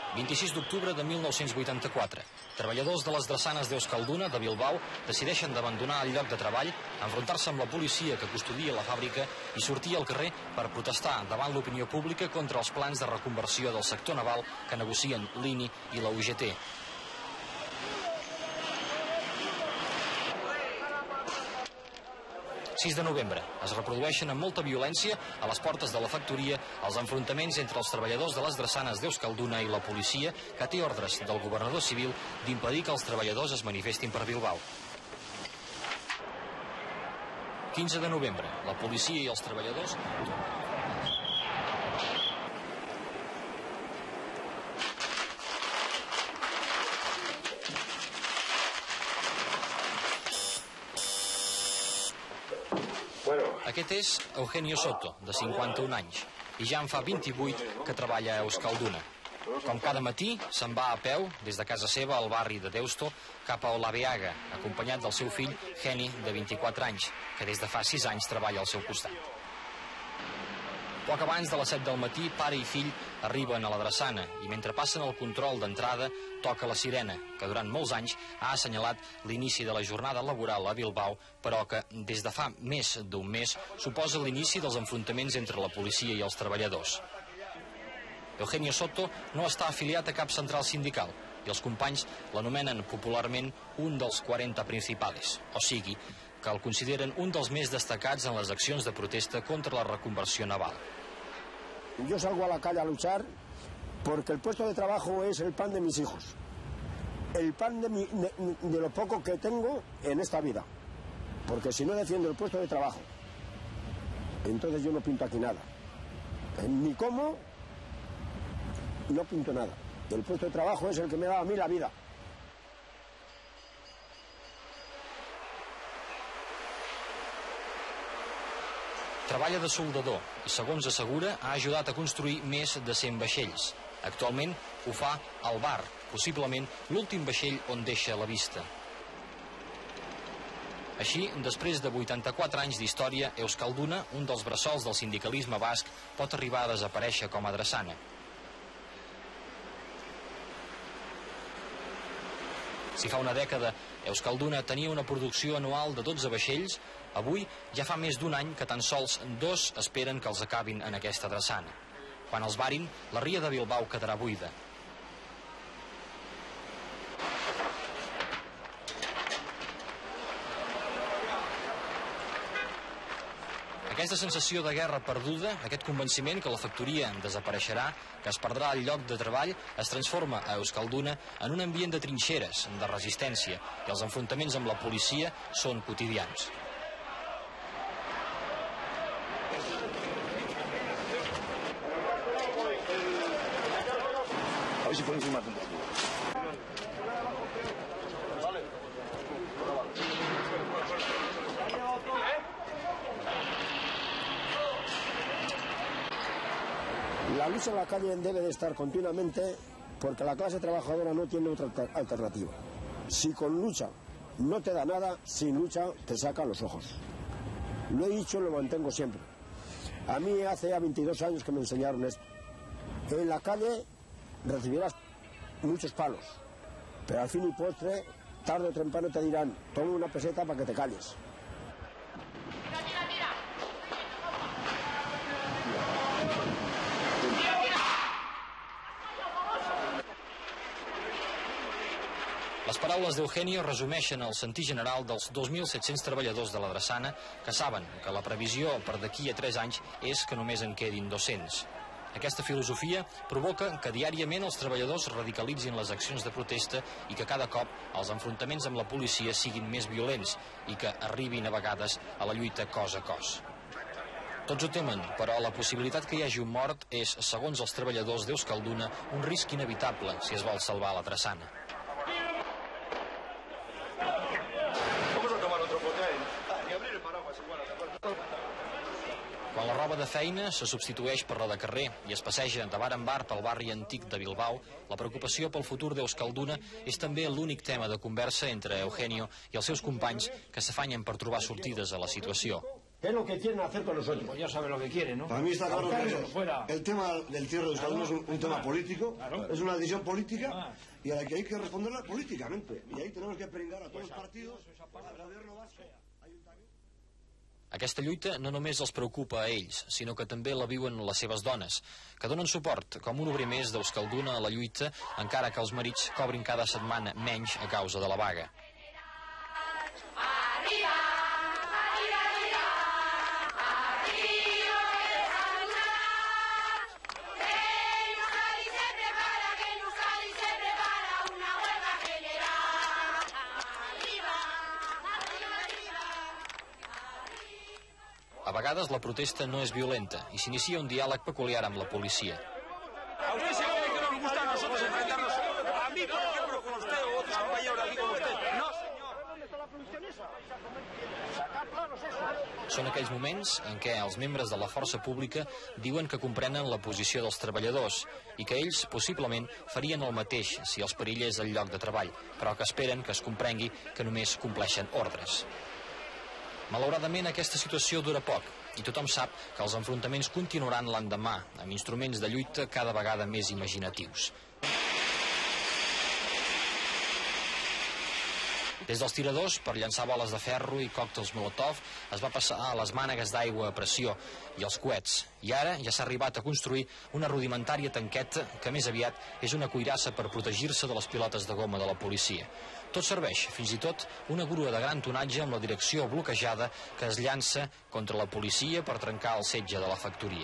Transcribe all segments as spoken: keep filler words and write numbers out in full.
vint-i-sis d'octubre de mil nou-cents vuitanta-quatre. Treballadors de les drassanes d'Euskalduna, de Bilbao, decideixen d'abandonar el lloc de treball, enfrontar-se amb la policia que custodia la fàbrica i sortir al carrer per protestar davant l'opinió pública contra els plans de reconversió del sector naval que negocien l'I N I i la U G T. sis de novembre. Es reprodueixen amb molta violència a les portes de la factoria els enfrontaments entre els treballadors de les drassanes d'Euskalduna i la policia, que té ordres del governador civil d'impedir que els treballadors es manifestin per Bilbao. quinze de novembre. La policia i els treballadors... Aquest és Eugenio Soto, de cinquanta-un anys, i ja en fa vint-i-vuit que treballa a Euskalduna. Com cada matí, se'n va a peu, des de casa seva al barri de Deusto, cap a Olabeaga, acompanyat del seu fill, Geni, de vint-i-quatre anys, que des de fa sis anys treballa al seu costat. Poc abans de les set del matí, pare i fill arriben a la drassana i mentre passen el control d'entrada toca la sirena, que durant molts anys ha assenyalat l'inici de la jornada laboral a Bilbao, però que des de fa més d'un mes suposa l'inici dels enfrontaments entre la policia i els treballadors. Eugenio Soto no està afiliat a cap central sindical i els companys l'anomenen popularment un dels quaranta principales, o sigui, que el consideren un dels més destacats en les accions de protesta contra la reconversió naval. Yo salgo a la calle a luchar porque el puesto de trabajo es el pan de mis hijos, el pan de, mi, de, de lo poco que tengo en esta vida, porque si no defiendo el puesto de trabajo, entonces yo no pinto aquí nada, ni como, no pinto nada. El puesto de trabajo es el que me da a mí la vida. Treballa de soldador i, segons assegura, ha ajudat a construir més de cent vaixells. Actualment ho fa al Bar, possiblement l'últim vaixell on deixa la vista. Així, després de vuitanta-quatre anys d'història, Euskalduna, un dels bressols del sindicalisme basc, pot arribar a desaparèixer com a drassana. Si fa una dècada Euskalduna tenia una producció anual de dotze vaixells, avui ja fa més d'un any que tan sols dos esperen que els acabin en aquesta drassana. Quan els varin, la ria de Bilbao quedarà buida. Aquesta sensació de guerra perduda, aquest convenciment que la factoria desapareixerà, que es perdrà el lloc de treball, es transforma a Euskalduna en un ambient de trinxeres, de resistència, i els enfrontaments amb la policia són quotidians. A ver si podéis filmar un poco. La lucha en la calle debe de estar continuamente porque la clase trabajadora no tiene otra alternativa. Si con lucha no te da nada, sin lucha te sacan los ojos. Lo he dicho y lo mantengo siempre. A mí hace ya veintidós años que me enseñaron esto. En la calle recibirás muchos palos, pero al fin y postre, tarde o temprano te dirán, toma una peseta para que te calles. Les paraules d'Eugenio resumeixen el sentir general dels dos mil set-cents treballadors de la drassana que saben que la previsió per d'aquí a tres anys és que només en quedin dos-cents. Aquesta filosofia provoca que diàriament els treballadors radicalitzin les accions de protesta i que cada cop els enfrontaments amb la policia siguin més violents i que arribin a vegades a la lluita cos a cos. Tots ho temen, però la possibilitat que hi hagi un mort és, segons els treballadors d'Euskalduna, un risc inevitable si es vol salvar la drassana. Quan la roba de feina se substitueix per la de carrer i es passeja de bar en bar pel barri antic de Bilbao, la preocupació pel futur d'Euskalduna és també l'únic tema de conversa entre Eugenio i els seus companys que s'afanyen per trobar sortides a la situació. ¿Qué es lo que quieren hacer con nosotros? Pues ya sabe lo que quieren, ¿no? Para mí está claro que el tema del cierre de Euskalduna es un, un tema político, es una decisión política y a la que hay que responderla políticamente. Y ahí tenemos que pringar a tots els partits, al gobierno vasco. Aquesta lluita no només els preocupa a ells, sinó que també la viuen les seves dones, que donen suport com un obrer més d'Euskalduna a la lluita, encara que els marits cobrin cada setmana menys a causa de la vaga. A vegades la protesta no és violenta i s'inicia un diàleg peculiar amb la policia. ¿A usted se cree que nos gusta a nosotros enfrentarnos a mí, por ejemplo, con usted o otros compañeros aquí con usted? No, señor. Són aquells moments en què els membres de la força pública diuen que comprenen la posició dels treballadors i que ells possiblement farien el mateix si els perillés el lloc de treball, però que esperen que es comprengui que només compleixen ordres. Malauradament, aquesta situació dura poc i tothom sap que els enfrontaments continuaran l'endemà amb instruments de lluita cada vegada més imaginatius. Des dels tiradors per llançar boles de ferro i còctels Molotov es va passar a les mànegues d'aigua a pressió i els coets. I ara ja s'ha arribat a construir una rudimentària tanqueta que més aviat és una cuirassa per protegir-se de les pilotes de goma de la policia. Tot serveix, fins i tot una grua de gran tonatge amb la direcció bloquejada que es llança contra la policia per trencar el setge de la factoria.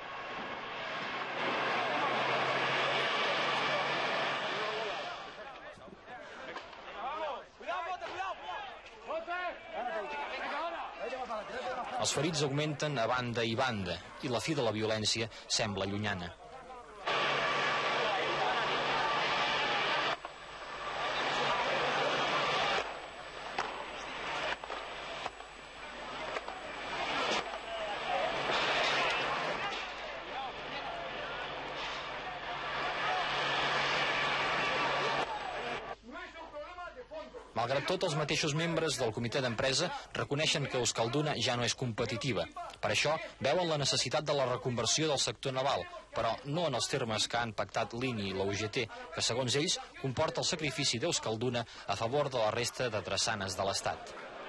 Els ferits augmenten a banda i banda i la fi de la violència sembla llunyana. Malgrat tot, els mateixos membres del comitè d'empresa reconeixen que Euskalduna ja no és competitiva. Per això, veuen la necessitat de la reconversió del sector naval, però no en els termes que han pactat l'I N I i la U G T, que segons ells comporta el sacrifici d'Euskalduna a favor de la resta de drassanes de l'Estat.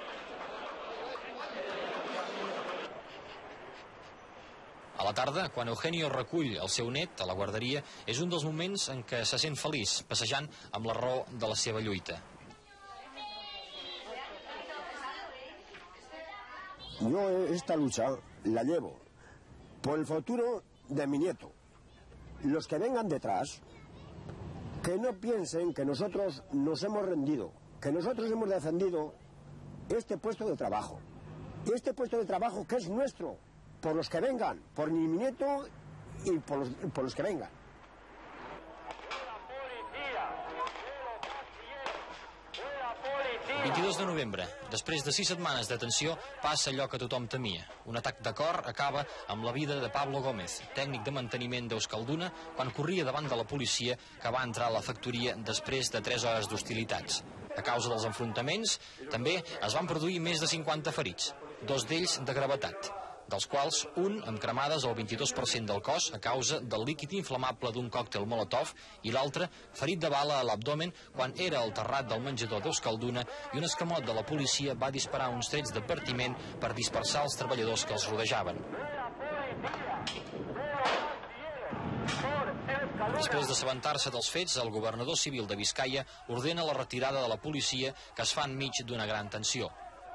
A la tarda, quan Eugenio recull el seu net a la guarderia, és un dels moments en què se sent feliç, passejant amb la raó de la seva lluita. Yo esta lucha la llevo por el futuro de mi nieto. Los que vengan detrás, que no piensen que nosotros nos hemos rendido, que nosotros hemos defendido este puesto de trabajo. Este puesto de trabajo que es nuestro, por los que vengan, por mi nieto y por los, por los que vengan. vint-i-dos de novembre, després de sis setmanes de tensió, passa allò que tothom temia. Un atac de cor acaba amb la vida de Pablo Gómez, tècnic de manteniment d'Euskalduna, quan corria davant de la policia que va entrar a la factoria després de tres hores d'hostilitats. A causa dels enfrontaments, també es van produir més de cinquanta ferits, dos d'ells de gravetat, dels quals un amb cremades al vint-i-dos per cent del cos a causa del líquid inflamable d'un còctel Molotov i l'altre ferit de bala a l'abdomen quan era al terrat del menjador d'Euskalduna i un escamot de la policia va disparar uns trets d'advertiment per dispersar els treballadors que els rodejaven. Després d'assabentar-se dels fets, el governador civil de Biscaia ordena la retirada de la policia que es fa enmig d'una gran tensió.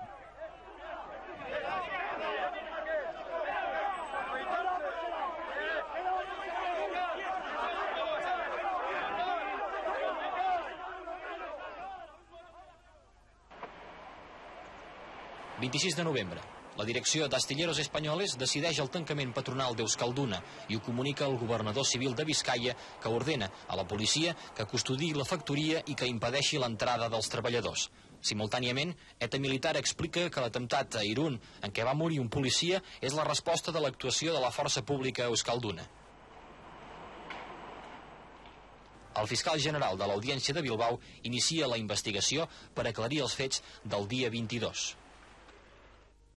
vint-i-sis de novembre. La direcció d'Astilleros Espanyoles decideix el tancament patronal d'Euskalduna i ho comunica al governador civil de Biscaia, que ordena a la policia que custodiï la factoria i que impedeixi l'entrada dels treballadors. Simultàniament, ETA Militar explica que l'atemptat a Irún, en què va morir un policia, és la resposta de l'actuació de la força pública a Euskalduna. El fiscal general de l'Audiència de Bilbao inicia la investigació per aclarir els fets del dia vint-i-dos.